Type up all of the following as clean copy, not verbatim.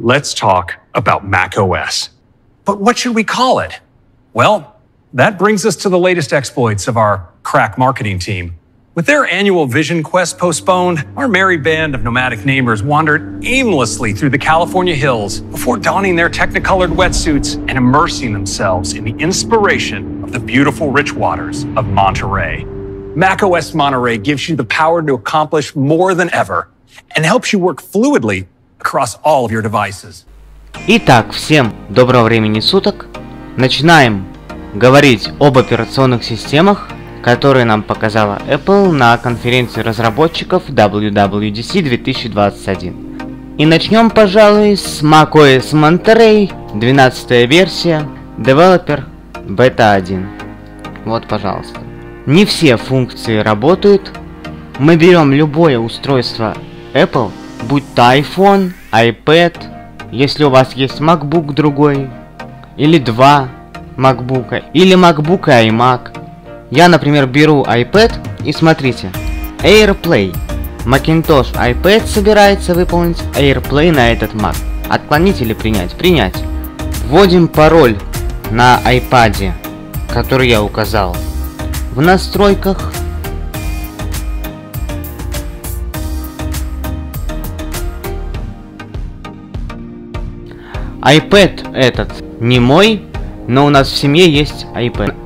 let's talk about macOS. But what should we call it? Well, that brings us to the latest exploits of our crack marketing team. With their annual Vision Quest postponed, our merry band of nomadic namers wandered aimlessly through the California hills before donning their technicolored wetsuits and immersing themselves in the inspiration of the beautiful rich waters of Monterey. macOS Monterey gives you the power to accomplish more than ever and helps you work fluidly across all of your devices. Итак, всем доброго времени суток. Начинаем говорить об операционных системах, которые нам показала Apple на конференции разработчиков WWDC 2021. И начнем, пожалуй, с macOS Monterey, 12-я версия, Developer Beta 1. Вот, пожалуйста. Не все функции работают. Мы берем любое устройство Apple, будь то iPhone, iPad, если у вас есть MacBook другой, или два MacBook, или MacBook и iMac. Я, например, беру iPad и смотрите, AirPlay. Macintosh iPad собирается выполнить AirPlay на этот Mac. Отклонить или принять? Принять. Вводим пароль на iPad, который я указал. В настройках iPad этот не мой, но у нас в семье есть iPad.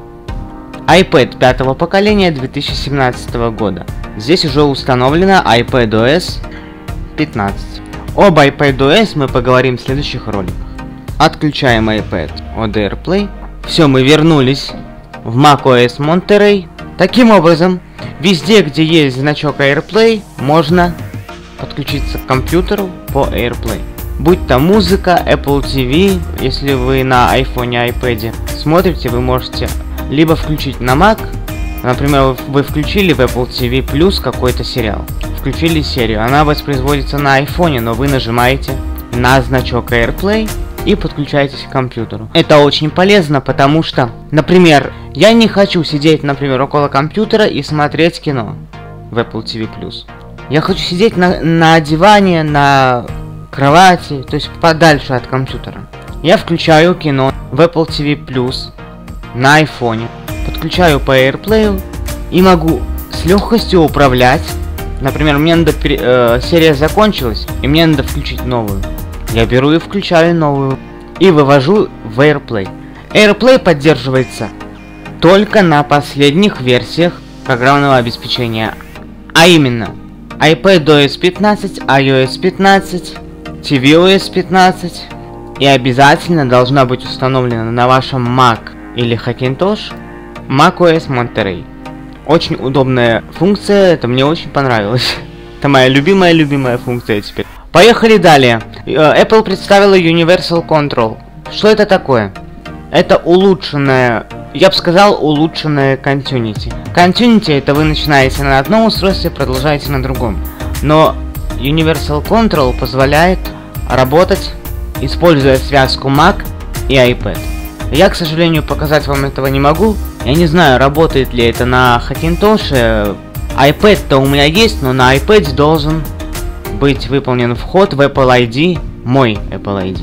iPad 5-го поколения 2017 года. Здесь уже установлена iPadOS 15. Об iPadOS мы поговорим в следующих роликах. Отключаем iPad от AirPlay. Все, мы вернулись в macOS Monterey. Таким образом, везде, где есть значок AirPlay, можно подключиться к компьютеру по AirPlay. Будь то музыка, Apple TV, если вы на iPhone, iPad смотрите, вы можете либо включить на Mac, например, вы включили в Apple TV Plus какой-то сериал, включили серию, она воспроизводится на iPhone, но вы нажимаете на значок AirPlay и подключаетесь к компьютеру. Это очень полезно, потому что, например, я не хочу сидеть, например, около компьютера и смотреть кино в Apple TV Plus. Я хочу сидеть на диване, на кровати, то есть подальше от компьютера. Я включаю кино в Apple TV Plus на iPhone, подключаю по AirPlay и могу с легкостью управлять. Например, мне надо серия закончилась, и мне надо включить новую. Я беру и включаю новую и вывожу в AirPlay. AirPlay поддерживается только на последних версиях программного обеспечения, а именно iPadOS 15, iOS 15, tvOS 15, и обязательно должна быть установлена на вашем Mac или Hackintosh macOS Monterey. Очень удобная функция, это мне очень понравилось. Это моя любимая функция теперь. Поехали далее. Apple представила Universal Control. Что это такое? Это улучшенная, я бы сказал, улучшенная Continuity. Continuity это вы начинаете на одном устройстве, продолжаете на другом. Но Universal Control позволяет работать, используя связку Mac и iPad. Я, к сожалению, показать вам этого не могу. Я не знаю, работает ли это на Hackintosh. iPad-то у меня есть, но на iPad должен быть выполнен вход в Apple ID, мой Apple ID.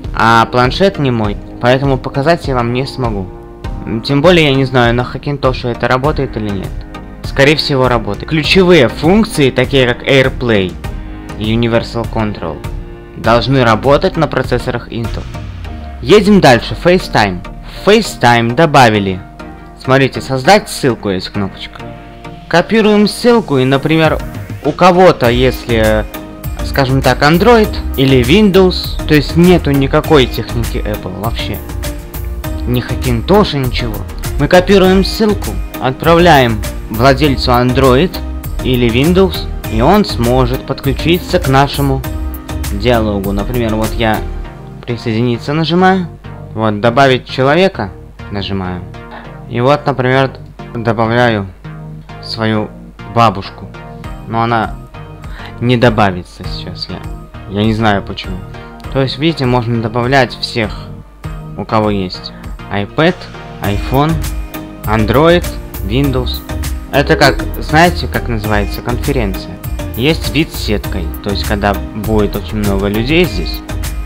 А планшет не мой, поэтому показать я вам не смогу. Тем более я не знаю, на Hackintosh это работает или нет. Скорее всего, работает. Ключевые функции, такие как AirPlay и Universal Control, должны работать на процессорах Intel. Едем дальше. FaceTime. В FaceTime добавили. Смотрите, создать ссылку есть кнопочка. Копируем ссылку и, например, у кого-то, если, скажем так, Android или Windows, то есть нету никакой техники Apple вообще, ни Hackintosh, ничего. Мы копируем ссылку, отправляем владельцу Android или Windows, и он сможет подключиться к нашему диалогу. Например, вот я присоединиться нажимаю, вот добавить человека нажимаю, и вот, например, добавляю свою бабушку, но она не добавится сейчас, я не знаю почему. То есть, видите, можно добавлять всех, у кого есть iPad, iPhone, Android, Windows. Это как, знаете, как называется конференция? Есть вид с сеткой, то есть когда будет очень много людей здесь,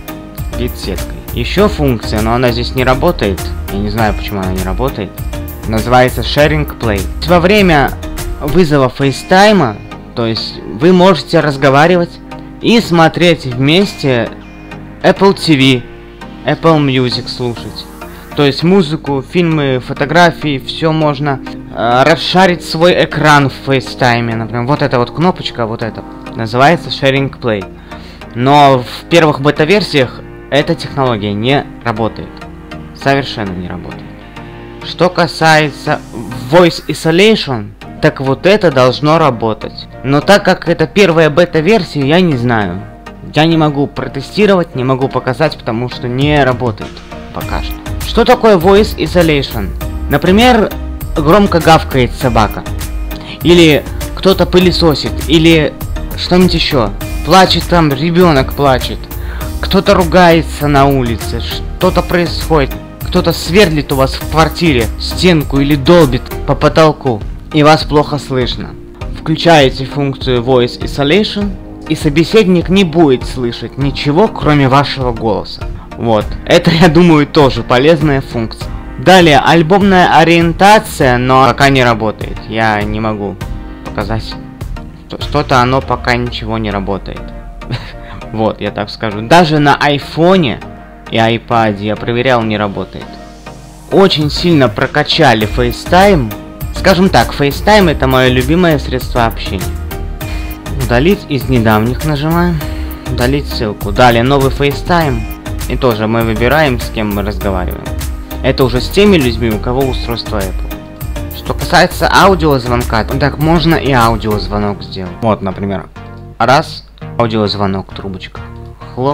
бит-сеткой. Еще функция, но она здесь не работает. Я не знаю, почему она не работает. Называется Sharing Play. Во время вызова FaceTime, то есть вы можете разговаривать и смотреть вместе Apple TV, Apple Music слушать. То есть музыку, фильмы, фотографии, все можно расшарить свой экран в FaceTime. Например, вот эта вот кнопочка, вот эта, называется Sharing Play. Но в первых бета-версиях эта технология не работает. Совершенно не работает. Что касается Voice Isolation, так вот это должно работать. Но так как это первая бета-версия, я не знаю. Я не могу протестировать, не могу показать, потому что не работает пока что. Что такое Voice Isolation? Например, громко гавкает собака. Или кто-то пылесосит. Или что-нибудь еще. Плачет там, ребенок плачет. Кто-то ругается на улице. Что-то происходит. Кто-то сверлит у вас в квартире стенку или долбит по потолку. И вас плохо слышно. Включаете функцию Voice Isolation, и собеседник не будет слышать ничего, кроме вашего голоса. Вот. Это, я думаю, тоже полезная функция. Далее, альбомная ориентация, но пока не работает. Я не могу показать. Что-то оно пока ничего не работает. Вот, я так скажу. Даже на айфоне и айпаде я проверял, не работает. Очень сильно прокачали FaceTime. Скажем так, FaceTime это мое любимое средство общения. Удалить из недавних нажимаем. Удалить ссылку. Далее новый FaceTime. И тоже мы выбираем, с кем мы разговариваем. Это уже с теми людьми, у кого устройство Apple. Что касается аудиозвонка, так можно и аудиозвонок сделать. Вот, например, раз, аудиозвонок, трубочка. Хлоп.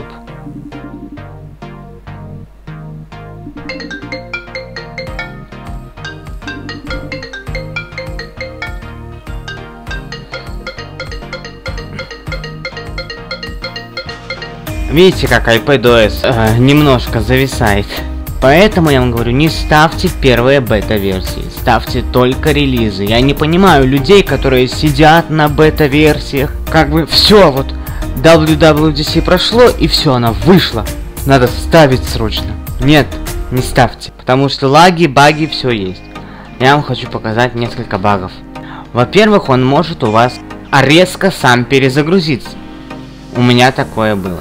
Видите, как iPadOS немножко зависает. Поэтому я вам говорю, не ставьте первые бета-версии, ставьте только релизы. Я не понимаю людей, которые сидят на бета-версиях. Как бы все, вот WWDC прошло и все, она вышла. Надо ставить срочно. Нет, не ставьте, потому что лаги, баги, все есть. Я вам хочу показать несколько багов. Во-первых, он может у вас резко сам перезагрузиться. У меня такое было.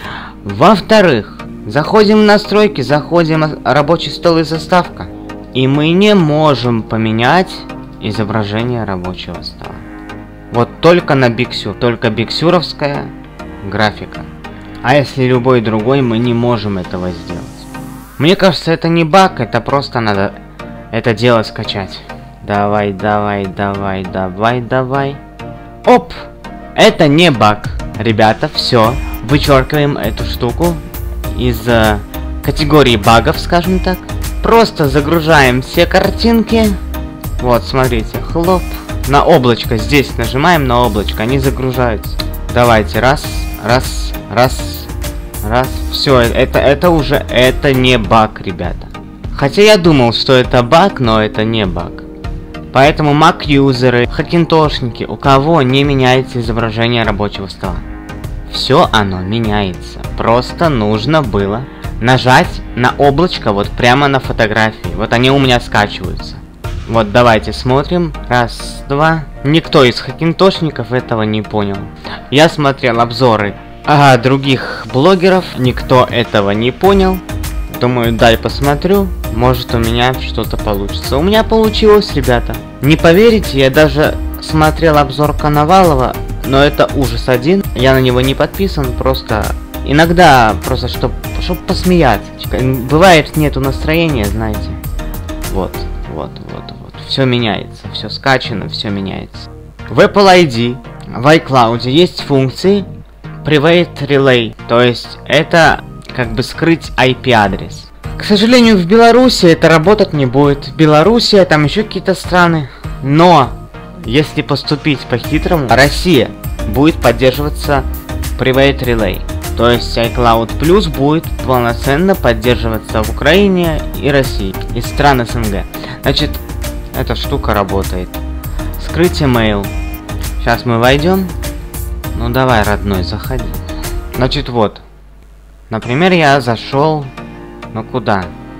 Во-вторых, заходим в настройки, заходим в рабочий стол и заставка. И мы не можем поменять изображение рабочего стола. Вот только на Big Sur, только бигсюровская графика. А если любой другой, мы не можем этого сделать. Мне кажется, это не баг, это просто надо это дело скачать. Давай, давай, давай, давай, давай. Оп! Это не баг. Ребята, все. Вычеркиваем эту штуку из категории багов, скажем так. Просто загружаем все картинки. Вот, смотрите, хлоп. На облачко, здесь нажимаем на облачко, они загружаются. Давайте, раз, раз, раз, раз. Все, это уже, это не баг, ребята. Хотя я думал, что это баг, но это не баг. Поэтому Mac-юзеры, хакинтошники, у кого не меняется изображение рабочего стола. Все оно меняется. Просто нужно было нажать на облачко вот прямо на фотографии. Вот они у меня скачиваются. Вот давайте смотрим. Раз, два. Никто из хакинтошников этого не понял. Я смотрел обзоры других блогеров. Никто этого не понял. Думаю, дай посмотрю. Может, у меня что-то получится. У меня получилось, ребята. Не поверите, я даже смотрел обзор Коновалова. Но это ужас один. Я на него не подписан, просто иногда, просто чтобы посмеяться. Бывает, нету настроения, знаете. Вот. Все меняется, все скачано, все меняется. В Apple ID, в iCloud есть функции Private Relay. То есть это как бы скрыть IP-адрес. К сожалению, в Беларуси это работать не будет. Белоруссия, там еще какие-то страны. Но если поступить по-хитрому, Россия будет поддерживаться Private Relay. То есть iCloud Plus будет полноценно поддерживаться в Украине и России, из стран СНГ. Значит, эта штука работает. Скрыть email. Сейчас мы войдем. Ну давай, родной, заходи. Значит, вот. Например, я зашел, ну куда?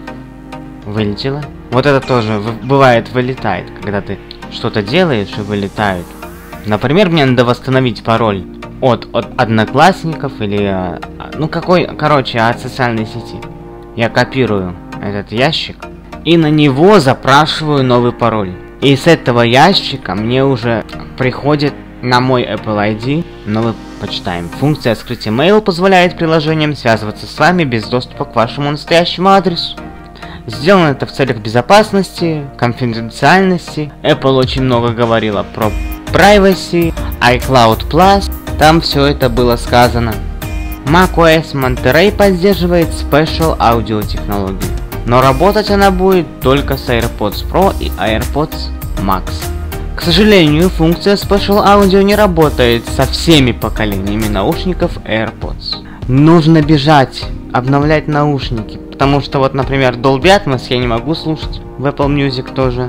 Вылетело. Вот это тоже бывает вылетает, когда ты что-то делаешь и вылетает. Например, мне надо восстановить пароль от одноклассников или, ну короче, от социальной сети. Я копирую этот ящик и на него запрашиваю новый пароль. И с этого ящика мне уже приходит на мой Apple ID, но вы почитаем. Функция скрытия mail позволяет приложениям связываться с вами без доступа к вашему настоящему адресу. Сделано это в целях безопасности, конфиденциальности. Apple очень много говорила про privacy, iCloud Plus, там все это было сказано. macOS Monterey поддерживает Special Audio технологию, но работать она будет только с AirPods Pro и AirPods Max. К сожалению, функция Special Audio не работает со всеми поколениями наушников AirPods. Нужно бежать, обновлять наушники, потому что вот, например, Dolby Atmos я не могу слушать, в Apple Music тоже.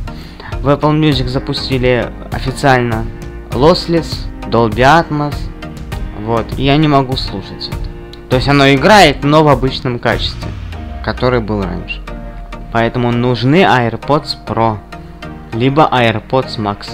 В Apple Music запустили официально Lossless, Dolby Atmos, вот, и я не могу слушать это. То есть оно играет, но в обычном качестве, который был раньше. Поэтому нужны AirPods Pro, либо AirPods Max.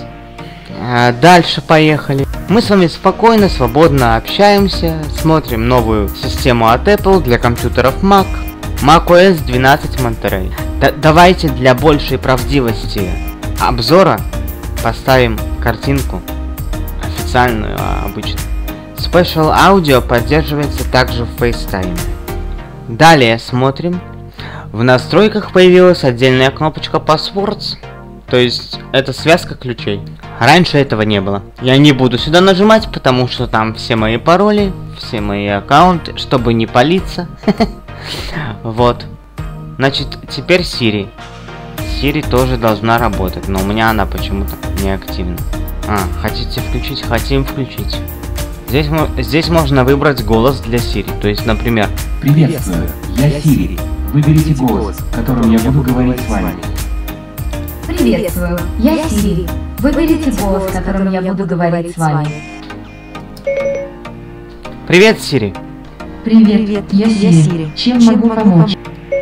Дальше поехали. Мы с вами спокойно, свободно общаемся, смотрим новую систему от Apple для компьютеров Mac. macOS 12 Monterey. Давайте для большей правдивости обзора поставим картинку официальную, обычную. Special Audio поддерживается также в FaceTime. Далее смотрим. В настройках появилась отдельная кнопочка Passwords. То есть это связка ключей. Раньше этого не было. Я не буду сюда нажимать, потому что там все мои пароли, все мои аккаунты, чтобы не палиться. Вот. Значит, теперь Siri. Siri тоже должна работать, но у меня она почему-то не активна. Хотите включить? Хотим включить. Здесь можно выбрать голос для Siri. То есть, например... Приветствую, я Siri. Выберите голос, которым я буду говорить с вами. Приветствую, я Siri. Выберите голос, которым я буду говорить с вами. Привет, Siri. Привет, я Siri. Чем могу помочь?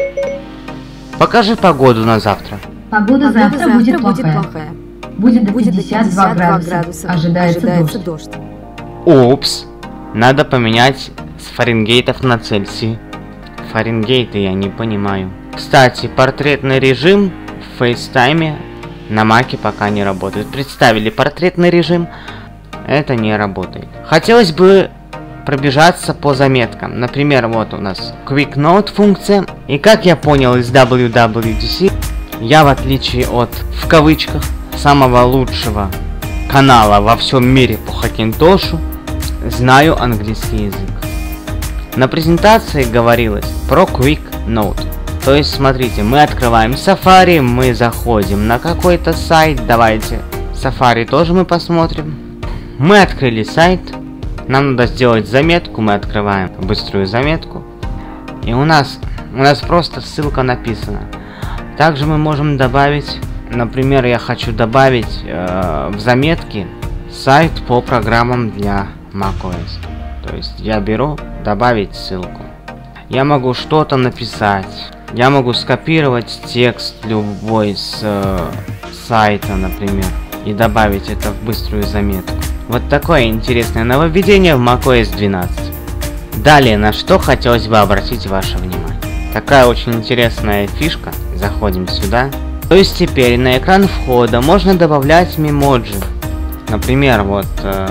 Покажи погоду на завтра. Погода завтра будет плохая. Будет до 52 градуса. Ожидается дождь. Упс. Надо поменять с Фаренгейтов на Цельсий. Фаренгейты я не понимаю. Кстати, портретный режим в FaceTime на Маке пока не работает. Представили портретный режим. Это не работает. Хотелось бы пробежаться по заметкам. Например, вот у нас Quick Note функция. И как я понял из WWDC, я в отличие от, в кавычках, самого лучшего канала во всем мире по Хакинтошу, знаю английский язык. На презентации говорилось про Quick Note. То есть, смотрите, мы открываем Safari, мы заходим на какой-то сайт. Давайте Safari тоже мы посмотрим. Мы открыли сайт. Нам надо сделать заметку. Мы открываем быструю заметку. И у нас просто ссылка написана. Также мы можем добавить, например, я хочу добавить в заметки сайт по программам для macOS. То есть я беру, добавить ссылку. Я могу что-то написать. Я могу скопировать текст любой с сайта, например, и добавить это в быструю заметку. Вот такое интересное нововведение в macOS 12. Далее, на что хотелось бы обратить ваше внимание. Такая очень интересная фишка. Заходим сюда. То есть теперь на экран входа можно добавлять мемоджи. Например, вот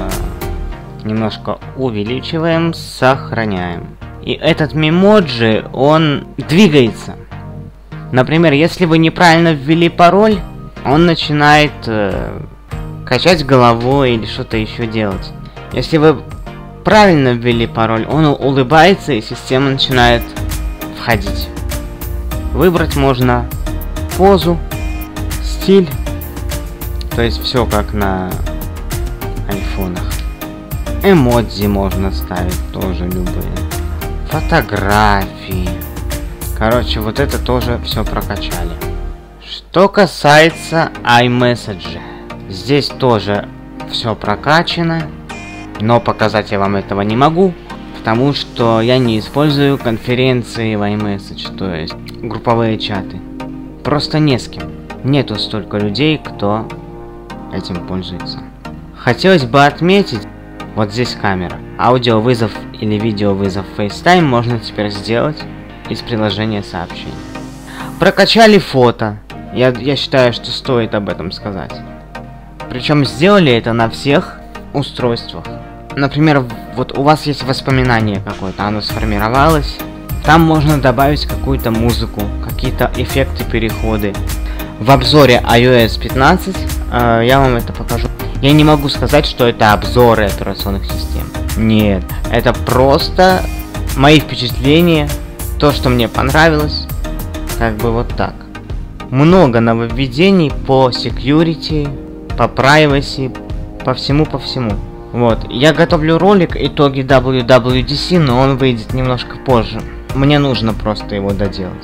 немножко увеличиваем, сохраняем. И этот мемоджи, он двигается. Например, если вы неправильно ввели пароль, он начинает качать головой или что-то еще делать. Если вы правильно ввели пароль, он улыбается и система начинает входить. Выбрать можно позу, стиль. То есть все как на айфонах. Эмодзи можно ставить тоже любые. Фотографии. Короче, вот это тоже все прокачали. Что касается iMessage, здесь тоже все прокачано, но показать я вам этого не могу, потому что я не использую конференции в iMessage, то есть групповые чаты. Просто не с кем. Нету столько людей, кто этим пользуется. Хотелось бы отметить, вот здесь камера. Аудиовызов или видеовызов FaceTime можно теперь сделать из приложения сообщений. Прокачали фото. Я считаю, что стоит об этом сказать. Причем сделали это на всех устройствах. Например, вот у вас есть воспоминание какое-то, оно сформировалось. Там можно добавить какую-то музыку, какие-то эффекты, переходы. В обзоре iOS 15 я вам это покажу. Я не могу сказать, что это обзоры операционных систем. Нет, это просто мои впечатления, то, что мне понравилось. Как бы вот так. Много нововведений по security, по privacy, по всему. Вот, я готовлю ролик итоги WWDC, но он выйдет немножко позже. Мне нужно просто его доделать.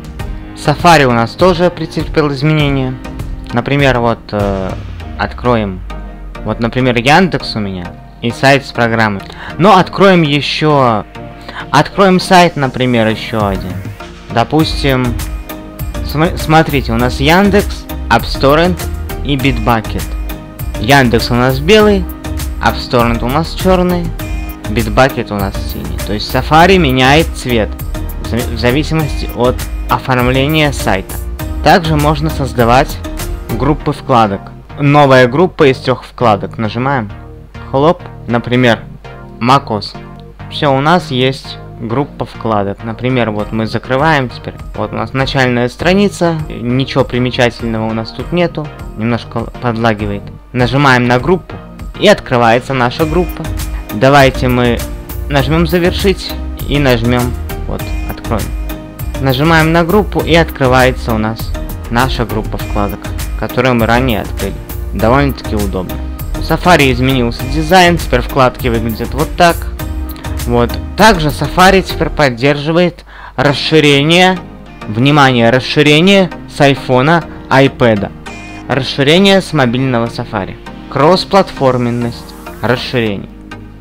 Safari у нас тоже претерпел изменения. Например, вот откроем. Вот, например, Яндекс у меня и сайт с программой. Но откроем еще. Откроем сайт, например, еще один. Допустим, смотрите, у нас Яндекс, AppStorrent и Bitbucket. Яндекс у нас белый, AppStorrent у нас черный, Bitbucket у нас синий. То есть Safari меняет цвет в зависимости от оформления сайта. Также можно создавать группы вкладок. Новая группа из 3 вкладок. Нажимаем. Хлоп. Например, macOS. Все, у нас есть группа вкладок. Например, вот мы закрываем теперь. Вот у нас начальная страница. Ничего примечательного у нас тут нету. Немножко подлагивает. Нажимаем на группу. И открывается наша группа. Давайте мы нажмем завершить. И нажмем. Вот, откроем. Нажимаем на группу. И открывается у нас наша группа вкладок, которую мы ранее открыли. Довольно-таки удобно. В Safari изменился дизайн. Теперь вкладки выглядят вот так. Вот. Также Safari теперь поддерживает расширение, внимание, расширение с iPhone, iPad. Расширение с мобильного Safari. Кроссплатформенность. Расширение.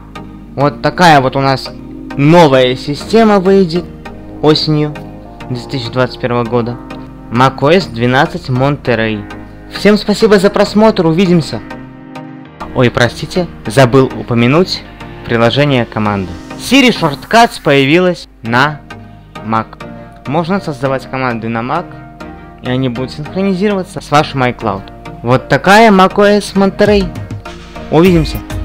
Вот такая вот у нас новая система выйдет осенью 2021 года. macOS 12 Monterey. Всем спасибо за просмотр, увидимся. Ой, простите, забыл упомянуть приложение команды. Siri Shortcuts появилась на Mac. Можно создавать команды на Mac, и они будут синхронизироваться с вашим iCloud. Вот такая macOS Monterey. Увидимся.